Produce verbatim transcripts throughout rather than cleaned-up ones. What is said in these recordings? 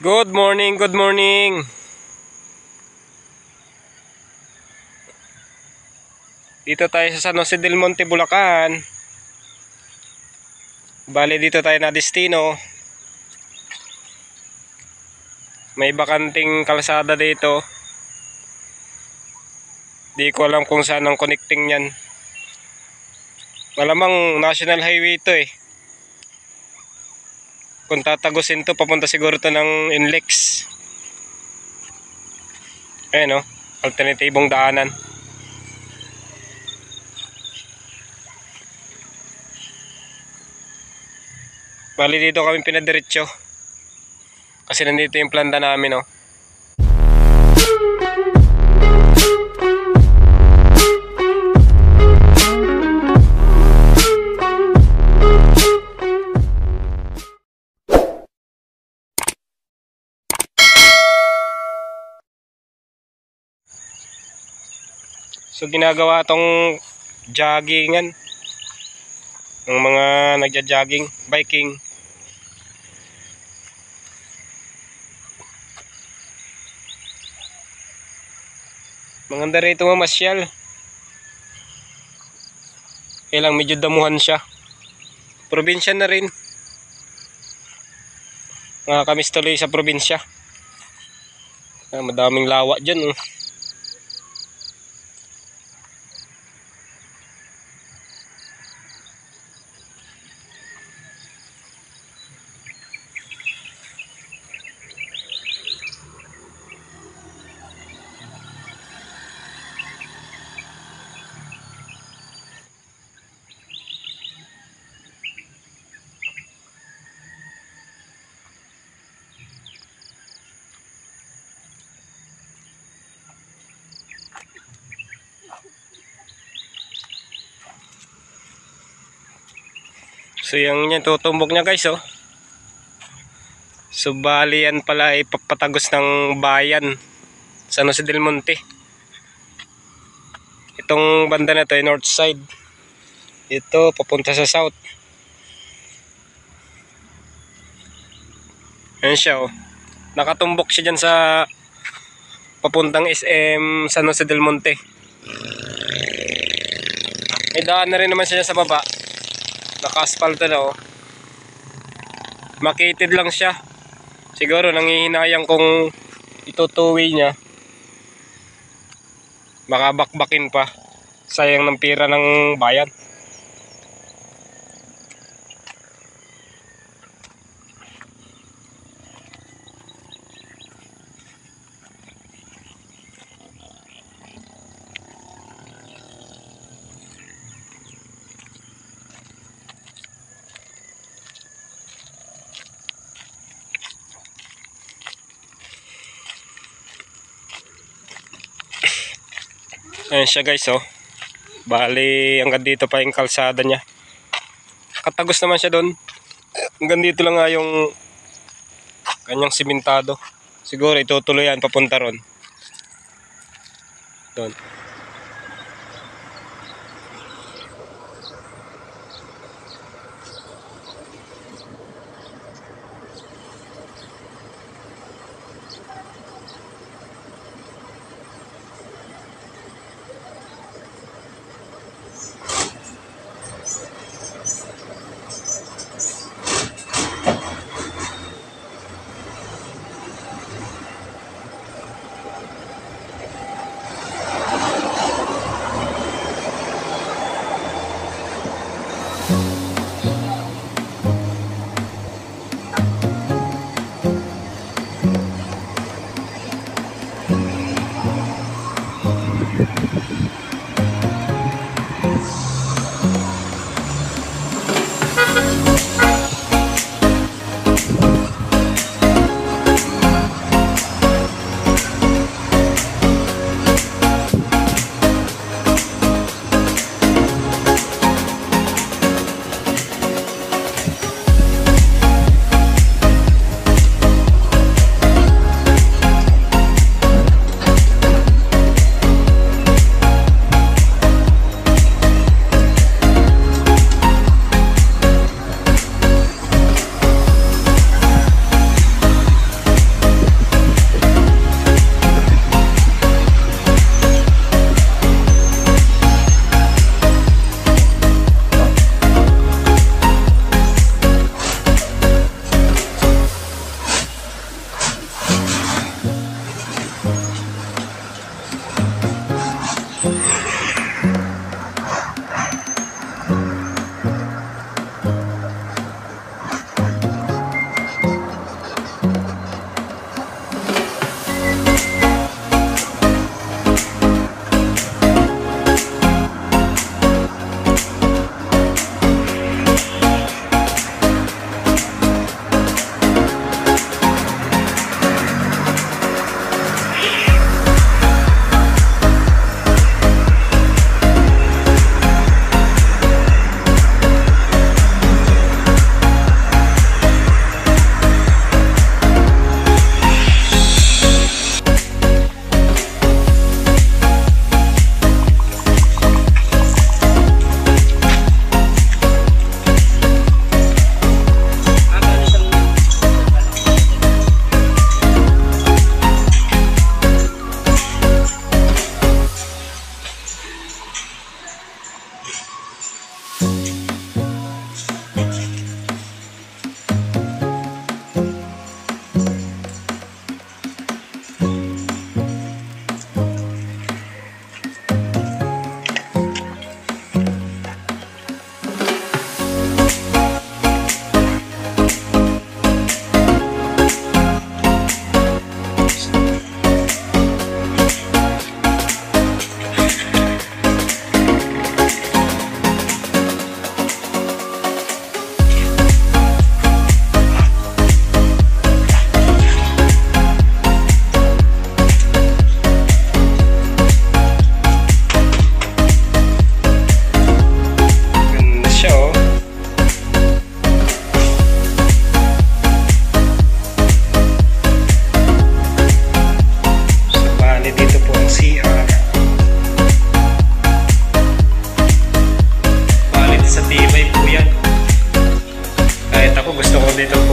Good morning, good morning. Dito tayo sa San Jose del Monte, Bulacan. Bali dito tayo na destino. May bakanting kalsada dito. Di ko alam kung saan ang connecting yan. Malamang national highway ito eh. Kung tatagusin to, papunta siguro to ng N L E X. Ayan o, alternatibong daanan. Bali dito kami pinadiretso. Kasi nandito yung planta namin o. So ginagawa tong joggingan ng mga nagja-jogging, biking. Maganda rito mamasyal. Kailang medyo damuhan siya. Probinsya na rin. Nakakamiss tuloy sa probinsya. Ah, madaming lawa dyan oh. So yung yan tutumbok niya guys oh. So bali yan pala ay papatagos ng bayan San Jose del Monte. Itong banda na to ay north side. Ito papunta sa south. Ayan siya oh. Nakatumbok siya dyan sa papuntang S M San Jose del Monte. May daan na rin naman siya sa baba. Naka-asphalt na oh. Makitid lang siya. Siguro nangihinayang kung itutuwi niya. Baka bakbakin pa. Sayang ng pira ng bayan. Ayan siya guys oh. Bali hanggang dito pa yung kalsada niya. Katagos naman siya doon. Hanggang dito lang nga yung kanyang simentado. Siguro itutuloy yan papunta ron. Doon.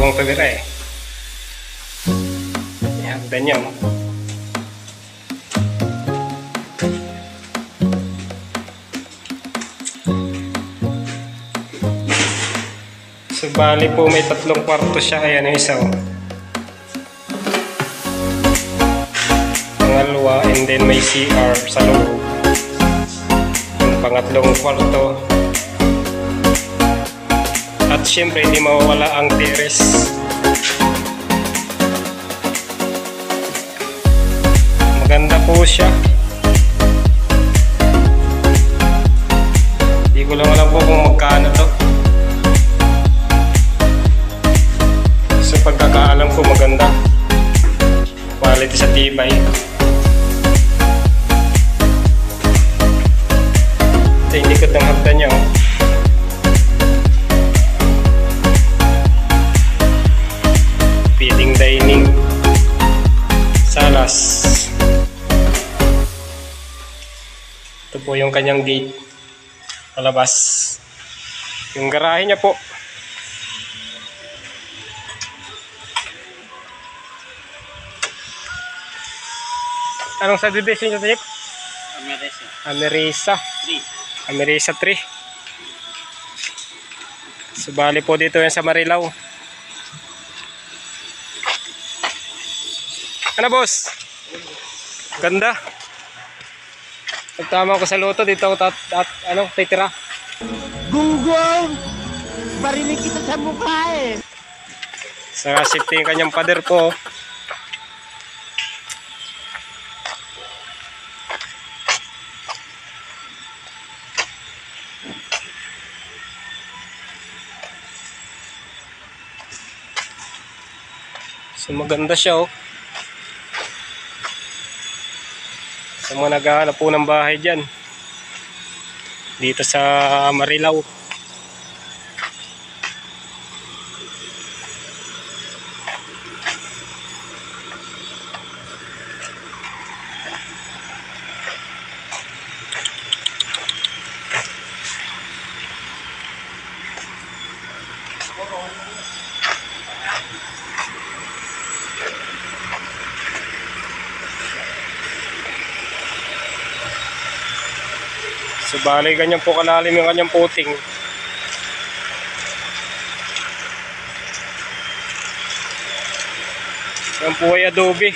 buwang tumira eh. Ihagdan niya. So bali po may tatlong kwarto siya. Ayan yung isa oh. Pangalawa, and then may C R sa loob. Yung pangatlong kwarto. At syempre hindi mawawala ang terrace. Maganda po siya. Hindi ko lang alam po kung magkano to. Sa pagkakaalam ko maganda. Quality sa tibay. Ito yung likod ng hagdan niya oh. Feeding, dining, salas. Ito po yung kanyang gate palabas. Yung garahe niya po. Anong subdivision niyo, Jeep? Amerisa. Amerisa. three. Amerisa three. So bali po dito yan sa Marilao. Ano boss? Ganda. Pagtama ko sa loto dito ako tat, tat, ano, titira. Gunggong! Barinig kita sa mukha eh. Sa safety yung kanyang pader po. So maganda siya oh. Sa mga naghahanap po ng bahay dyan dito sa Marilao. So bali ganyan po kalalim yung kanyang puting. Yan po ay adobe.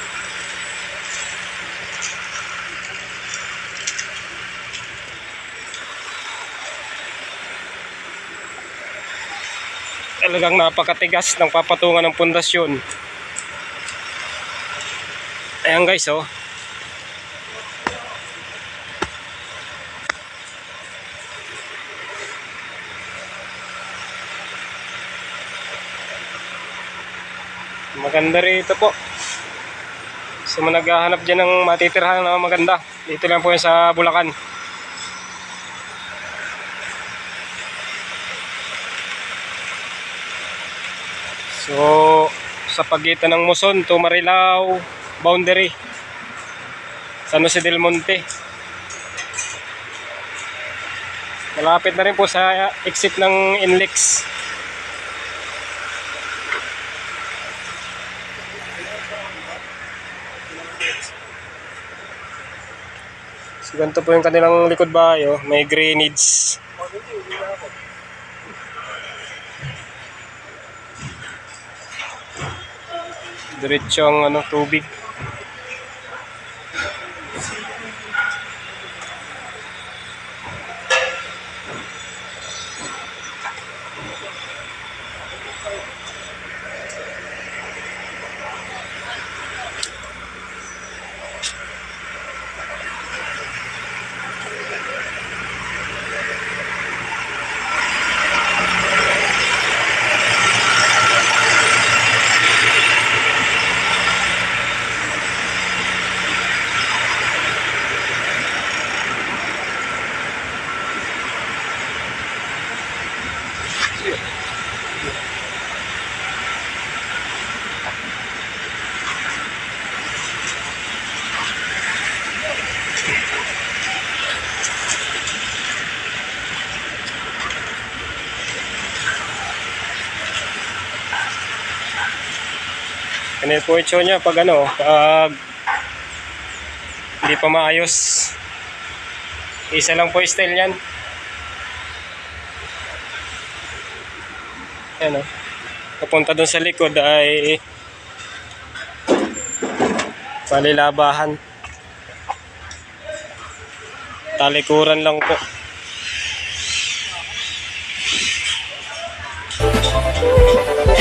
Talagang napakatigas ng papatungan ng pundasyon. Ayan guys oh. Maganda rito po. So managhahanap dyan ng matitirahan na maganda. Dito lang po yan sa Bulacan. So sa pagitan ng Muson to Marilao boundary, San Jose del Monte. Malapit na rin po sa exit ng Inlex. So ganito po yung kanilang likod bahay oh. May drainage. Diretso ang ano, tubig. Ganito po yung show niya pag ano, pag hindi pa maayos. Isa lang po yung style niyan. Ayan o. Papunta dun sa likod ay palilabahan. Talikuran lang po.